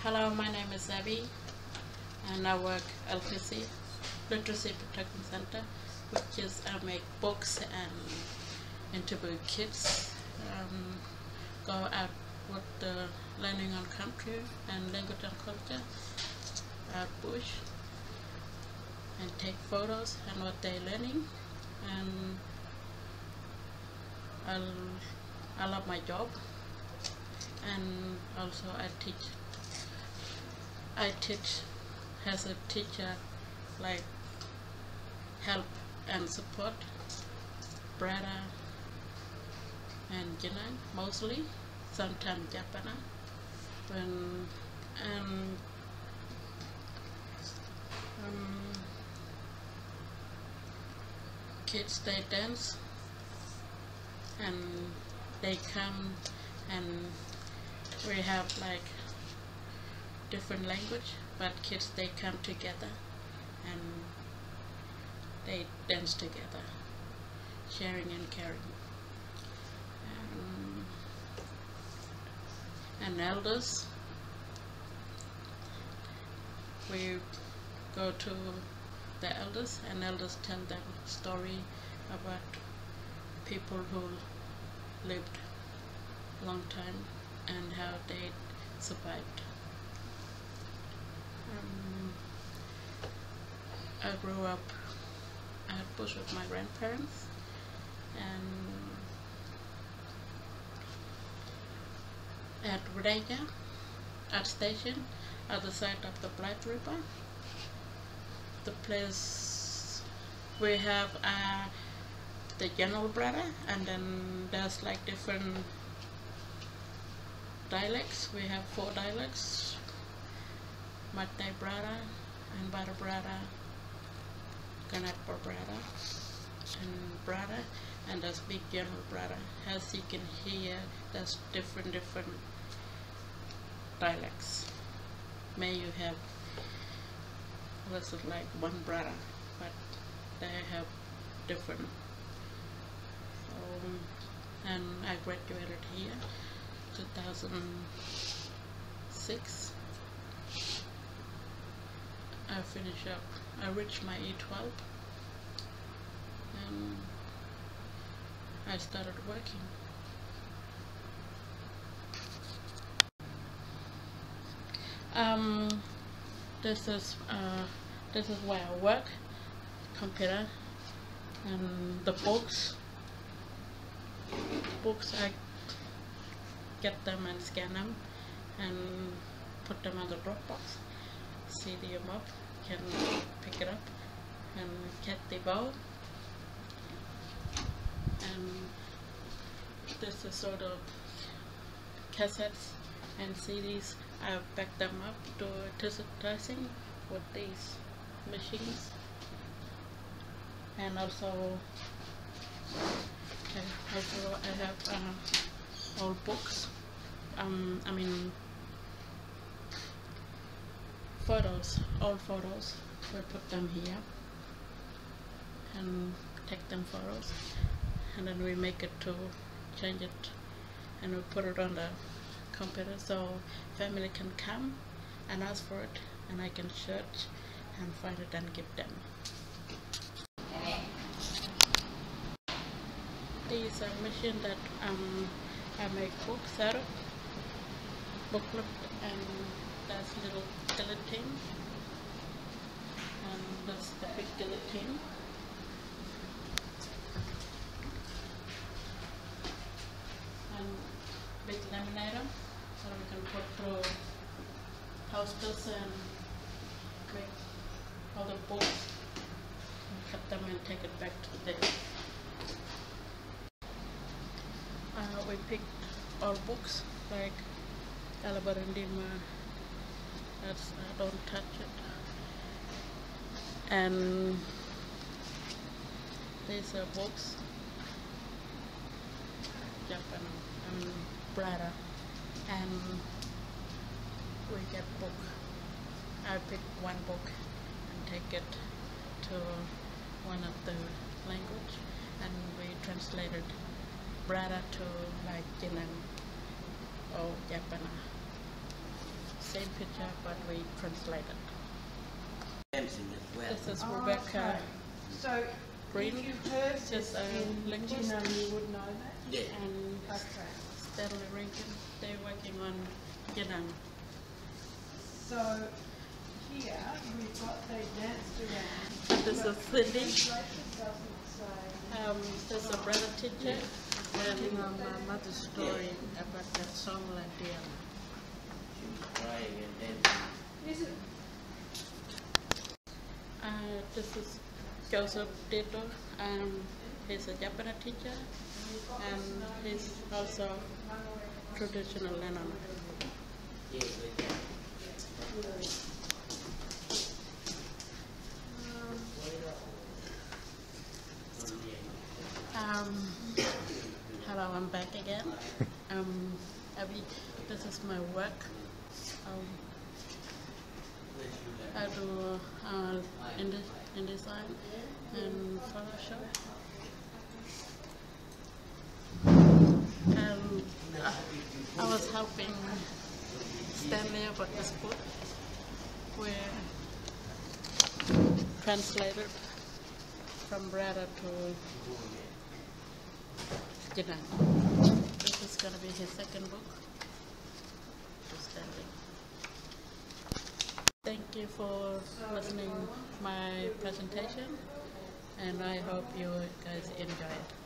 Hello, my name is Abby, and I work LTC, Literacy Protection Center, which is I make books and interview kids, go out with the learning on country and language and culture, out bush, and take photos and what they're learning. And I love my job, and also I teach as a teacher, like help and support Brada and Jinan mostly, sometimes Japana. When kids they dance and they come and we have like different language, but kids they come together and they dance together, sharing and caring. And elders, we go to the elders and elders tell them story about people who lived long time and how they survived. I grew up at bush with my grandparents, and at Reja, at station, at the side of the Black River. The place we have the general Brada, and then there's like different dialects. We have 4 dialects: Mate Brada, and Bara Brada, Ganatpa Brada, and Brada, and there's big general Brada. As you can hear, there's different dialects. May you have this is like one Brada, but they have different. And I graduated here 2006. I finished up, I reached my E12 and I started working. This is where I work, computer, and the books I get them and scan them and put them on the Dropbox, CD them up, can pick it up and get the bow. And this is sort of cassettes and CDs. I back them up to digitizing with these machines, and also I have old books. I mean photos, old photos. We put them here and take them photos, and then we make it to change it, and we put it on the computer so family can come and ask for it, and I can search and find it and give them. These are machines that I make books out of, booklet, and that's little guillotine, and that's the big guillotine. And big laminator, so we can put through posters and make all the books and cut them and take it back to the day. We picked all books like Alabarandima, that's I don't touch it, and these are books, Japan and Brada, and we get book. I pick one book and take it to one of the language, and we translated Brada to like Jinan or Japana. same picture, but we translated. Dancing as well. This is Rebecca So Green, if you've heard just this a in linguist. you would know that? Yeah. and Okay. Stanley Rankin. They're working on Jinan. So here we've got they danced around. And this is Cindy. Translation doesn't say. This is a brother teacher. Working on my mother's story about that song La Diana. She was crying and dancing. Is it? This is Joseph Dito. He's a Japanese teacher, and he's also traditional Lennon. Yeah, with that. Hello, I'm back again. Abby, this is my work. I do InDesign and Photoshop. I was helping Stanley about this book where translated from Brada to Jinan. This is going to be his second book to Stanley. Thank you for listening to my presentation, and I hope you guys enjoy it.